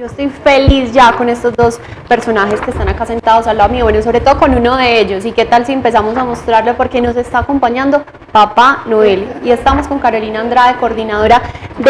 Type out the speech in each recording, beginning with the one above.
Yo estoy feliz ya con estos dos personajes que están acá sentados al lado mío, bueno, sobre todo con uno de ellos. ¿Y qué tal si empezamos a mostrarlo? Porque nos está acompañando Papá Noel. Y estamos con Carolina Andrade, coordinadora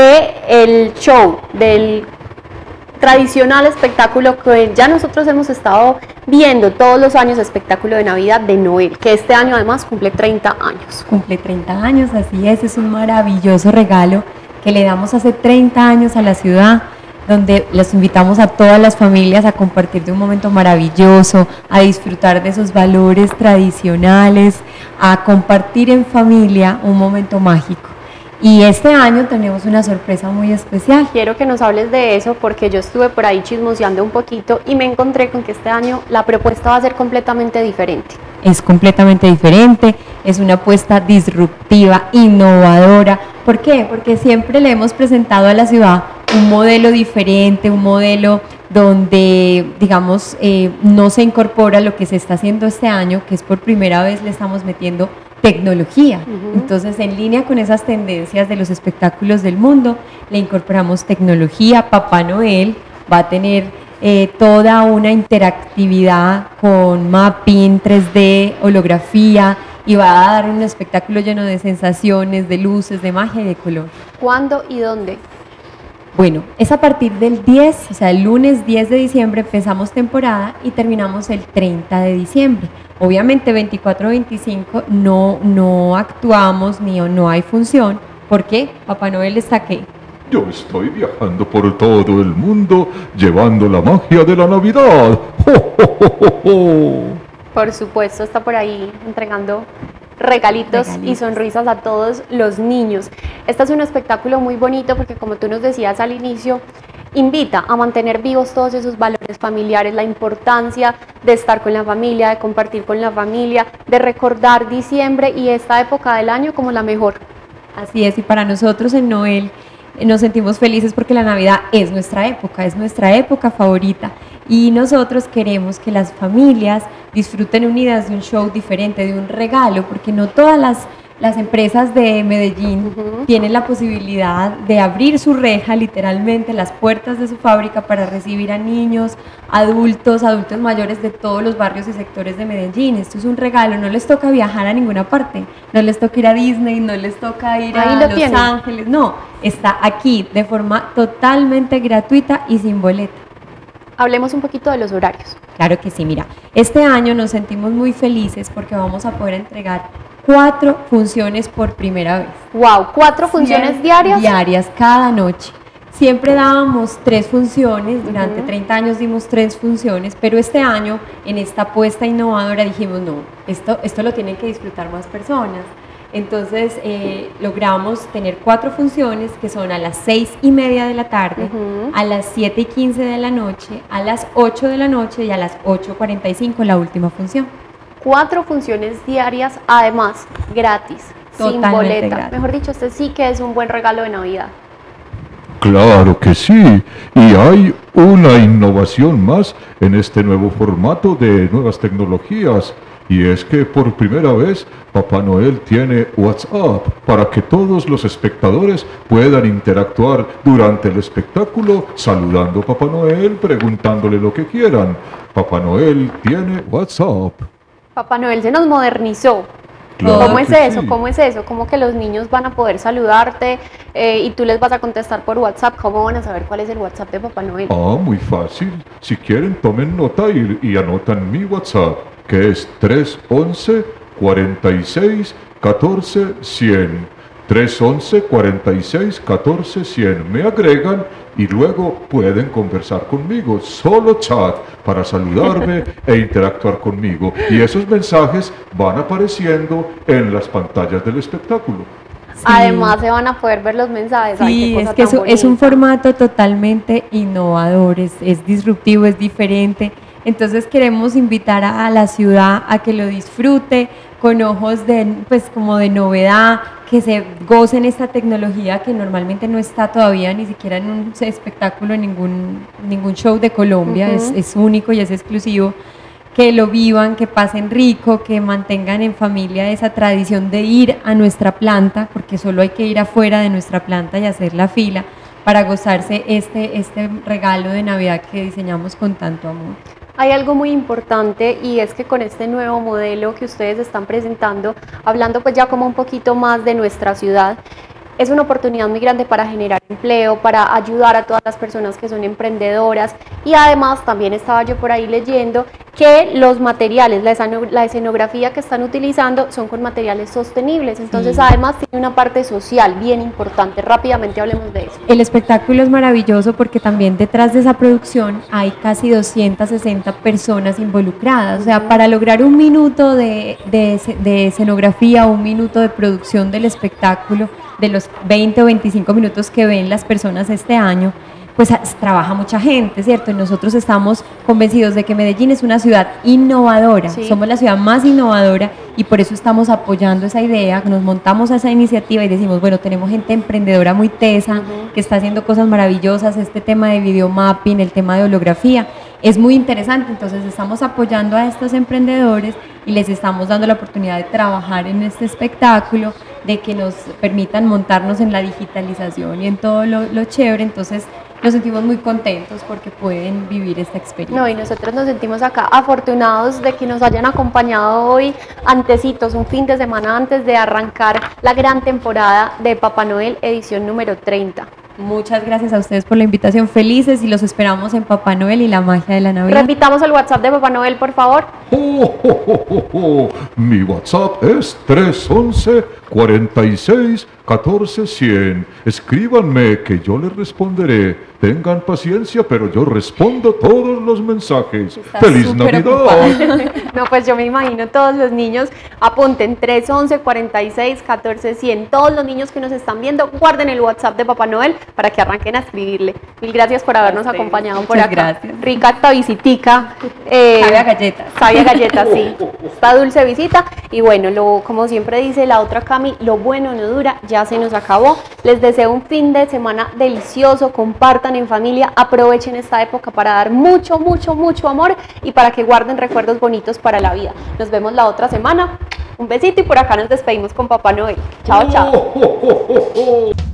del show, del tradicional espectáculo que ya nosotros hemos estado viendo todos los años, espectáculo de Navidad de Noel, que este año además cumple 30 años. Cumple 30 años, así es un maravilloso regalo que le damos hace 30 años a la ciudad, donde los invitamos a todas las familias a compartir de un momento maravilloso, a disfrutar de esos valores tradicionales, a compartir en familia un momento mágico. Y este año tenemos una sorpresa muy especial. Quiero que nos hables de eso porque yo estuve por ahí chismoseando un poquito y me encontré con que este año la propuesta va a ser completamente diferente. Es completamente diferente, es una apuesta disruptiva, innovadora. ¿Por qué? Porque siempre le hemos presentado a la ciudad un modelo diferente, un modelo donde, digamos, no se incorpora lo que se está haciendo este año, que es por primera vez le estamos metiendo tecnología. Entonces, en línea con esas tendencias de los espectáculos del mundo, le incorporamos tecnología. Papá Noel va a tener toda una interactividad con mapping, 3D, holografía, y va a dar un espectáculo lleno de sensaciones, de luces, de magia y de color. ¿Cuándo y dónde? Bueno, es a partir del 10, o sea, el lunes 10 de diciembre empezamos temporada y terminamos el 30 de diciembre. Obviamente 24-25 no actuamos ni no hay función. ¿Por qué? Papá Noel está aquí. Yo estoy viajando por todo el mundo llevando la magia de la Navidad. ¡Jo, jo, jo, jo, jo! Por supuesto, está por ahí entregando regalitos y sonrisas a todos los niños. Este es un espectáculo muy bonito porque, como tú nos decías al inicio, invita a mantener vivos todos esos valores familiares, la importancia de estar con la familia, de compartir con la familia, de recordar diciembre y esta época del año como la mejor. Así es, y para nosotros en Noel nos sentimos felices porque la Navidad es nuestra época favorita. Y nosotros queremos que las familias disfruten unidas de un show diferente, de un regalo, porque no todas las empresas de Medellín tienen la posibilidad de abrir su reja, literalmente, las puertas de su fábrica para recibir a niños, adultos mayores de todos los barrios y sectores de Medellín. Esto es un regalo, no les toca viajar a ninguna parte, no les toca ir a Disney, no les toca ir a Los Ángeles, no, está aquí de forma totalmente gratuita y sin boleta. Hablemos un poquito de los horarios. Claro que sí, mira, este año nos sentimos muy felices porque vamos a poder entregar 4 funciones por primera vez. ¡Wow! ¿4 funciones diarias? Diarias, cada noche. Siempre dábamos 3 funciones, durante 30 años dimos 3 funciones, pero este año, en esta apuesta innovadora, dijimos, no, esto lo tienen que disfrutar más personas. Entonces logramos tener 4 funciones que son a las 6:30 de la tarde, a las 7:15 de la noche, a las 8 de la noche y a las 8:45 la última función. 4 funciones diarias, además gratis, totalmente sin boleta. Gratis. Mejor dicho, este sí que es un buen regalo de Navidad. Claro que sí, y hay una innovación más en este nuevo formato de nuevas tecnologías. Y es que por primera vez Papá Noel tiene WhatsApp para que todos los espectadores puedan interactuar durante el espectáculo saludando a Papá Noel, preguntándole lo que quieran. Papá Noel tiene WhatsApp. Papá Noel se nos modernizó. Claro ¿Cómo es que eso? sí. ¿Cómo es eso? ¿Cómo que los niños van a poder saludarte y tú les vas a contestar por WhatsApp? ¿Cómo van a saber cuál es el WhatsApp de Papá Noel? Ah, muy fácil. Si quieren, tomen nota y anotan mi WhatsApp, que es 311-46-14-100. 311-46-14-100. Me agregan y luego pueden conversar conmigo. Solo chat para saludarme e interactuar conmigo. Y esos mensajes van apareciendo en las pantallas del espectáculo. Sí. Además se van a poder ver los mensajes. Sí, ay, qué cosa es que tan es un bonita. formato totalmente innovador, es disruptivo, es diferente. Entonces queremos invitar a la ciudad a que lo disfrute con ojos de, pues, como de novedad, que se gocen esta tecnología que normalmente no está todavía ni siquiera en un espectáculo, en ningún show de Colombia, es único y es exclusivo. Que lo vivan, que pasen rico, que mantengan en familia esa tradición de ir a nuestra planta, porque solo hay que ir afuera de nuestra planta y hacer la fila para gozarse este regalo de Navidad que diseñamos con tanto amor. Hay algo muy importante y es que con este nuevo modelo que ustedes están presentando, hablando pues ya como un poquito más de nuestra ciudad, es una oportunidad muy grande para generar empleo, para ayudar a todas las personas que son emprendedoras y además también estaba yo por ahí leyendo que los materiales, la escenografía que están utilizando son con materiales sostenibles, entonces además tiene una parte social bien importante. Rápidamente hablemos de eso. El espectáculo es maravilloso porque también detrás de esa producción hay casi 260 personas involucradas, o sea, para lograr un minuto de escenografía o un minuto de producción del espectáculo, de los 20 o 25 minutos que ven las personas este año, pues trabaja mucha gente, ¿cierto? Y nosotros estamos convencidos de que Medellín es una ciudad innovadora, somos la ciudad más innovadora y por eso estamos apoyando esa idea, nos montamos a esa iniciativa y decimos, bueno, tenemos gente emprendedora muy tesa, que está haciendo cosas maravillosas, este tema de videomapping, el tema de holografía, es muy interesante, entonces estamos apoyando a estos emprendedores y les estamos dando la oportunidad de trabajar en este espectáculo, de que nos permitan montarnos en la digitalización y en todo lo chévere, entonces nos sentimos muy contentos porque pueden vivir esta experiencia. No, y nosotros nos sentimos acá afortunados de que nos hayan acompañado hoy antecitos, un fin de semana antes de arrancar la gran temporada de Papá Noel edición número 30. Muchas gracias a ustedes por la invitación, felices y los esperamos en Papá Noel y la magia de la Navidad. Repitamos el WhatsApp de Papá Noel, por favor. Mi WhatsApp es 311-46-14-100. Escríbanme que yo les responderé. Tengan paciencia, pero yo respondo todos los mensajes. ¡Feliz Navidad! No, pues yo me imagino todos los niños, apunten 311-46-14-100. Todos los niños que nos están viendo, guarden el WhatsApp de Papá Noel para que arranquen a escribirle. Mil gracias por habernos acompañado por acá. Gracias. Rica esta visitica. Sabe a galletas. Sabe a galletas, sí. Esta dulce visita. Y bueno, como siempre dice la otra Cami, lo bueno no dura, ya se nos acabó. Les deseo un fin de semana delicioso, compartan en familia, aprovechen esta época para dar mucho, mucho, mucho amor y para que guarden recuerdos bonitos para la vida. Nos vemos la otra semana. Un besito y por acá nos despedimos con Papá Noel. Chao, chao.